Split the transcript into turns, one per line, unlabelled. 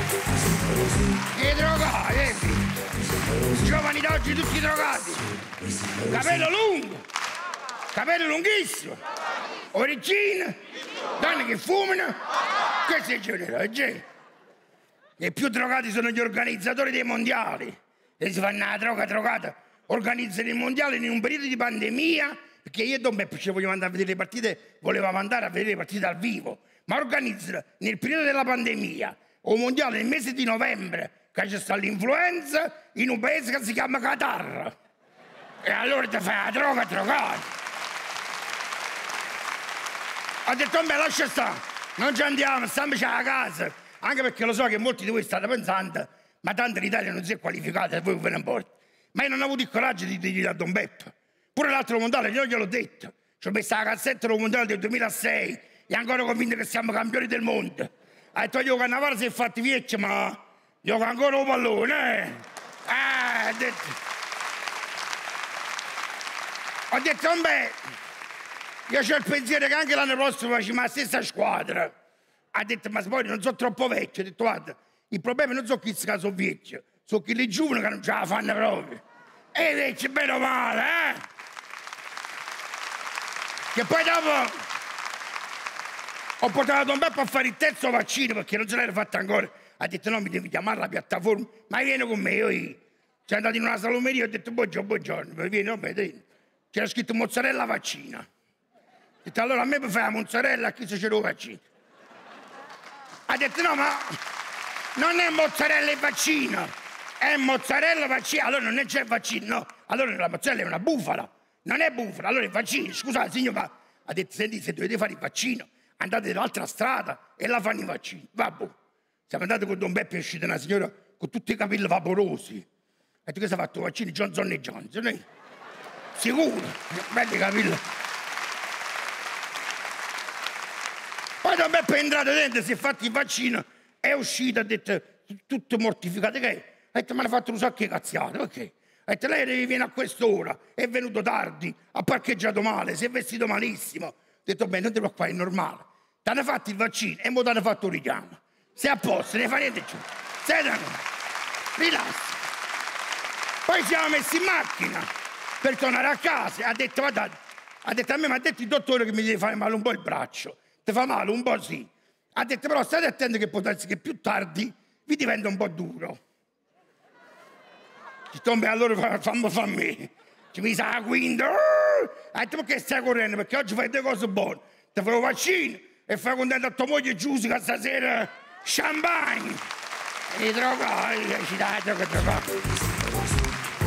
I drogati, giovani d'oggi tutti drogati, capello lungo, capello lunghissimo, origine, donne che fumano, questi è giovani d'oggi. E più drogati sono gli organizzatori dei mondiali, e si fanno la droga drogata, organizzano i mondiali in un periodo di pandemia, perché io e Don Beppe ci vogliamo andare a vedere le partite, volevamo andare a vedere le partite dal vivo, ma organizzano nel periodo della pandemia, o mondiale nel mese di novembre, che c'è sta l'influenza, in un paese che si chiama Qatar. E allora ti fai la droga drogata. Ho detto, beh, lascia stare, non ci andiamo, stiamoci a casa. Anche perché lo so che molti di voi state pensando, ma tanto l'Italia non si è qualificata e voi ve ne importa. Ma io non ho avuto il coraggio di dire a Don Beppe. Pure l'altro mondiale, io gliel'ho detto. Ci ho messo la cassetta del mondiale del 2006 e ancora convinto che siamo campioni del mondo. Ha detto, io Cannavaro si è fatti vecchio, ma gioca ancora un pallone, ha detto. Ho detto, beh, io c'ho il pensiero che anche l'anno prossimo facciamo la stessa squadra. Ha detto, ma poi non sono troppo vecchio. Ho detto, guarda, il problema non sono chi sono vecchi, sono quelli giovani che non ce la fanno proprio. E invece, bene o male, Che poi dopo ho portato Don Beppe a fare il terzo vaccino perché non se l'era fatto ancora. Ha detto, no, mi devi chiamare la piattaforma, ma vieni con me. Io sono andato in una salumeria e ho detto, buongiorno, vieni, vabbè, c'era scritto mozzarella vaccina. Ho detto, allora a me mi fai la mozzarella, a chi se c'era il vaccino? Ha detto, no, ma non è mozzarella e vaccino, è mozzarella vaccino. Allora non c'è il vaccino, no. Allora la mozzarella è una bufala, non è bufala, allora è vaccino. Scusate, signor, ma ha detto, senti, se dovete fare il vaccino, andate dall'altra strada e la fanno i vaccini. Vabbè, siamo andati con Don Beppe e è uscita una signora con tutti i capelli vaporosi. Ha detto, che si è fatto i vaccini Johnson & Johnson, sicuro, belli capelli. Poi Don Beppe è entrato dentro, si è fatto il vaccino, è uscito, ha detto, tutto mortificato, che è? Ha detto, mi hanno fatto un sacco di cazziate, perché? Ha detto, lei viene a quest'ora, è venuto tardi, ha parcheggiato male, si è vestito malissimo. Ho detto, beh, non ti preoccupare, è normale. Ti hanno fatto il vaccino e mo ti hanno fatto un richiamo. Sei a posto, ne fa niente più. Sei tranquillo, rilassa. Poi siamo messi in macchina per tornare a casa. Ha detto, guardate, ha detto a me, mi ha detto il dottore che mi deve fare male un po' il braccio. Ti fa male un po', sì. Ha detto, però state attenti che può darsi che più tardi vi diventa un po' duro. Ci tombe, allora fammi me. Ci mise la quinta. Ha detto, perché stai correndo? Perché oggi fai due cose buone. Ti fai un vaccino e fai contento a tua moglie Giuseppe stasera champagne. E drogati, ci dai, drogati.